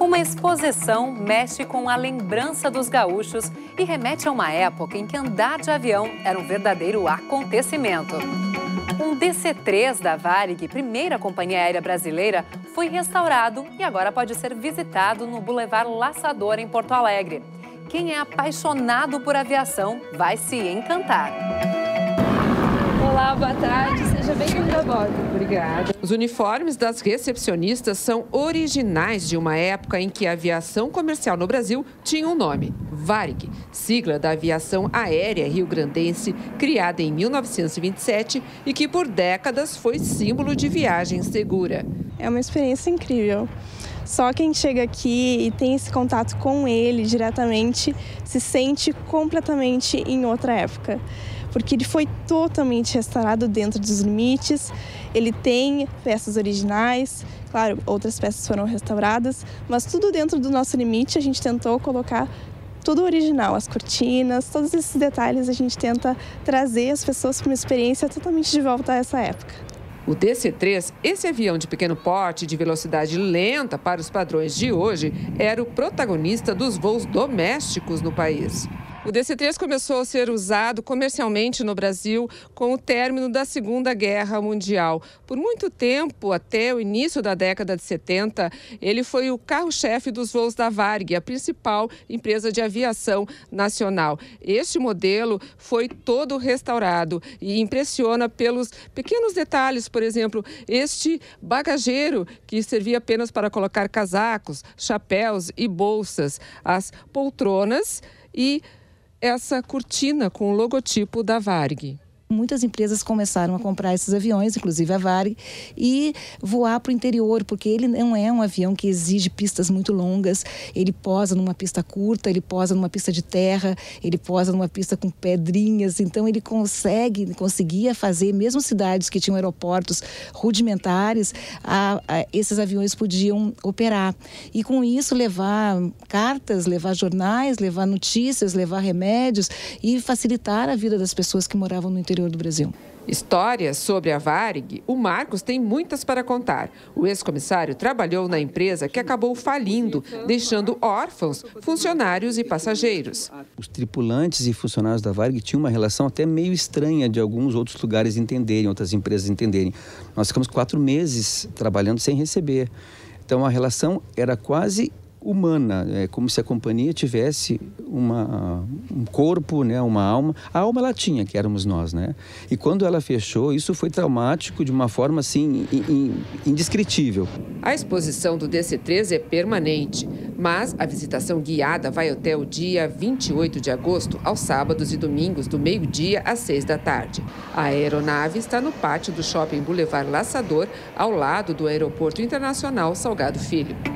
Uma exposição mexe com a lembrança dos gaúchos e remete a uma época em que andar de avião era um verdadeiro acontecimento. Um DC-3 da Varig, primeira companhia aérea brasileira, foi restaurado e agora pode ser visitado no Boulevard Laçador, em Porto Alegre. Quem é apaixonado por aviação vai se encantar. Olá, boa tarde. Seja bem-vindo a bordo. Obrigada. Os uniformes das recepcionistas são originais de uma época em que a aviação comercial no Brasil tinha um nome, Varig, sigla da aviação aérea rio-grandense, criada em 1927 e que por décadas foi símbolo de viagem segura. É uma experiência incrível. Só quem chega aqui e tem esse contato com ele diretamente se sente completamente em outra época. Porque ele foi totalmente restaurado dentro dos limites, ele tem peças originais, claro, outras peças foram restauradas, mas tudo dentro do nosso limite a gente tentou colocar tudo original, as cortinas, todos esses detalhes a gente tenta trazer as pessoas para uma experiência totalmente de volta a essa época. O DC-3, esse avião de pequeno porte de velocidade lenta para os padrões de hoje, era o protagonista dos voos domésticos no país. O DC-3 começou a ser usado comercialmente no Brasil com o término da Segunda Guerra Mundial. Por muito tempo, até o início da década de 70, ele foi o carro-chefe dos voos da Varig, a principal empresa de aviação nacional. Este modelo foi todo restaurado e impressiona pelos pequenos detalhes, por exemplo, este bagageiro que servia apenas para colocar casacos, chapéus e bolsas, as poltronas e essa cortina com o logotipo da Varig. Muitas empresas começaram a comprar esses aviões, inclusive a Varig, e voar para o interior, porque ele não é um avião que exige pistas muito longas. Ele posa numa pista curta, ele posa numa pista de terra, ele posa numa pista com pedrinhas. Então ele conseguia fazer, mesmo cidades que tinham aeroportos rudimentares, esses aviões podiam operar. E com isso levar cartas, levar jornais, levar notícias, levar remédios e facilitar a vida das pessoas que moravam no interior do Brasil. Histórias sobre a Varig, o Marcos tem muitas para contar. O ex-comissário trabalhou na empresa que acabou falindo, deixando órfãos funcionários e passageiros. Os tripulantes e funcionários da Varig tinham uma relação até meio estranha de alguns outros lugares entenderem, outras empresas entenderem. Nós ficamos 4 meses trabalhando sem receber. Então a relação era quase humana, é como se a companhia tivesse um corpo, né, uma alma. A alma ela tinha, que éramos nós, né? E quando ela fechou, isso foi traumático de uma forma assim indescritível. A exposição do DC-3 é permanente, mas a visitação guiada vai até o dia 28 de agosto, aos sábados e domingos, do meio-dia às 6 da tarde. A aeronave está no pátio do Shopping Boulevard Laçador, ao lado do Aeroporto Internacional Salgado Filho.